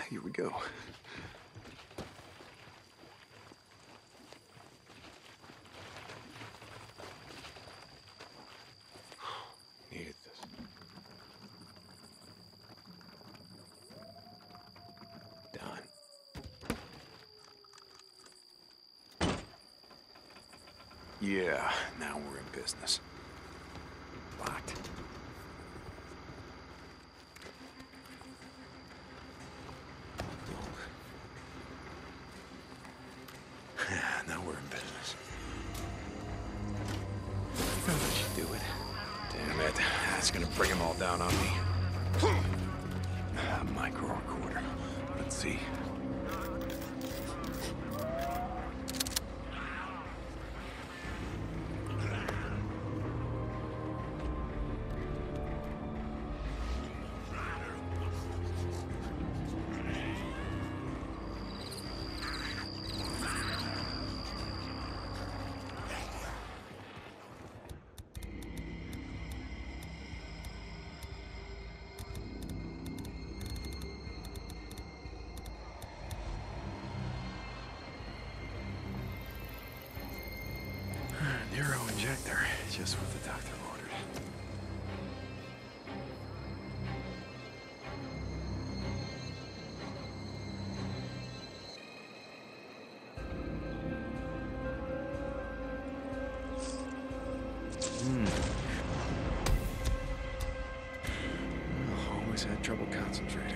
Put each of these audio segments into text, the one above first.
here we go. Needed this. Done. Yeah, now we're in business. Locked. Now we're in business. I'll let you do it. Damn it. That's gonna bring them all down on me. Micro recorder. Let's see. Neuro injector, just what the doctor ordered. Always had trouble concentrating.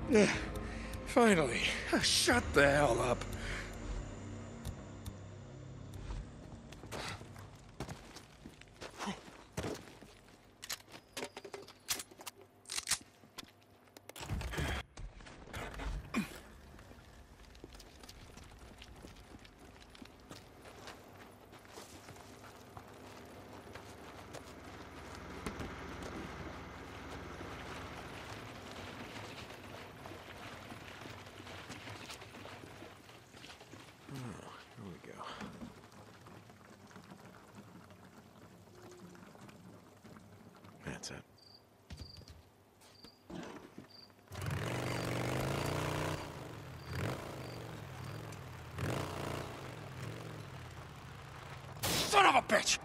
Finally. Shut the hell up. Here we go. That's it. Son of a bitch!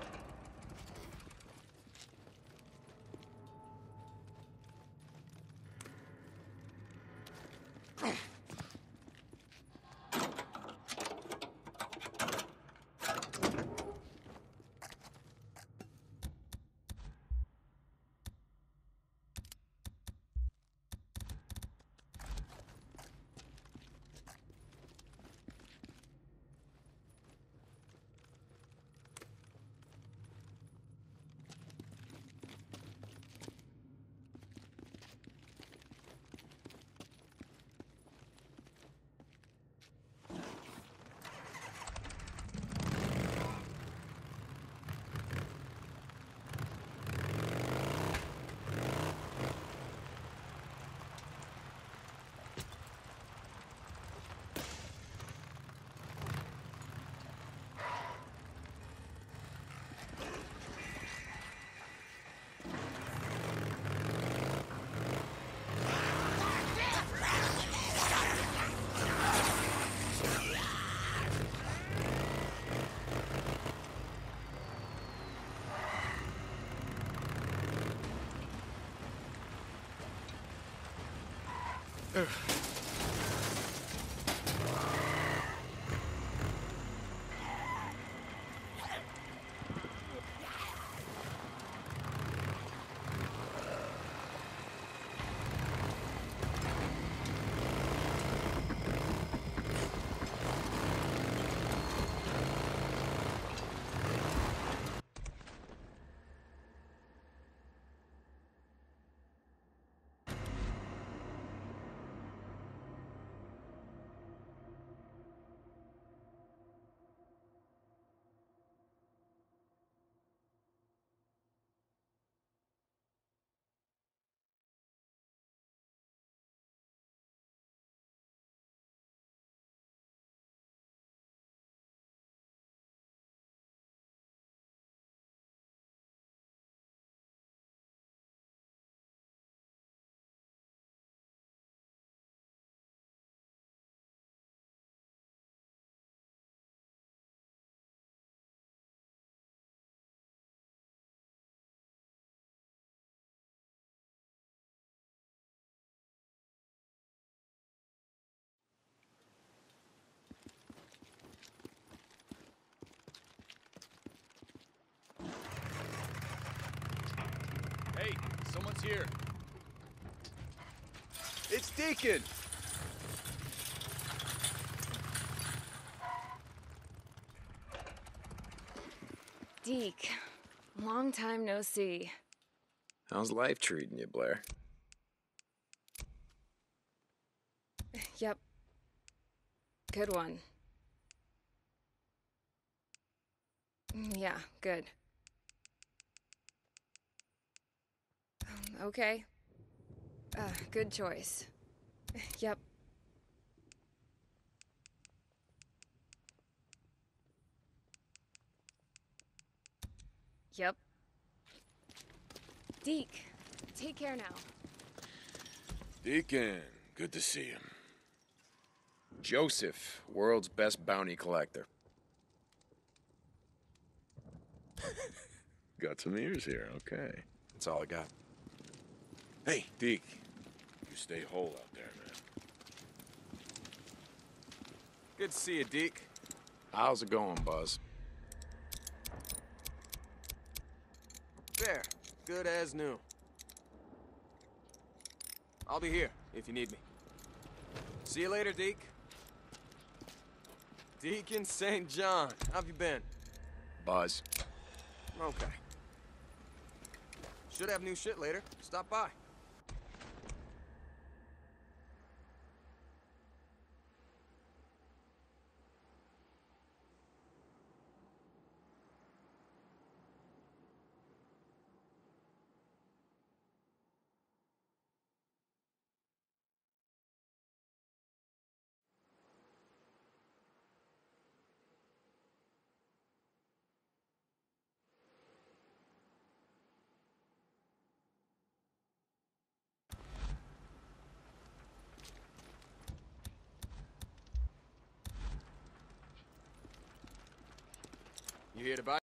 Hey, someone's here. It's Deacon! Deke, long time no see. How's life treating you, Blair? Yep. Good one. Yeah, good. Okay. Good choice. Yep. Yep. Deke, take care now. Deacon, good to see you. Joseph, world's best bounty collector. Got some ears here, okay. That's all I got. Hey, Deke. You stay whole out there, man. Good to see you, Deke. How's it going, Buzz? There. Good as new. I'll be here if you need me. See you later, Deke. Deacon St. John, how have you been? Buzz. Okay. Should have new shit later. Stop by. You here to buy?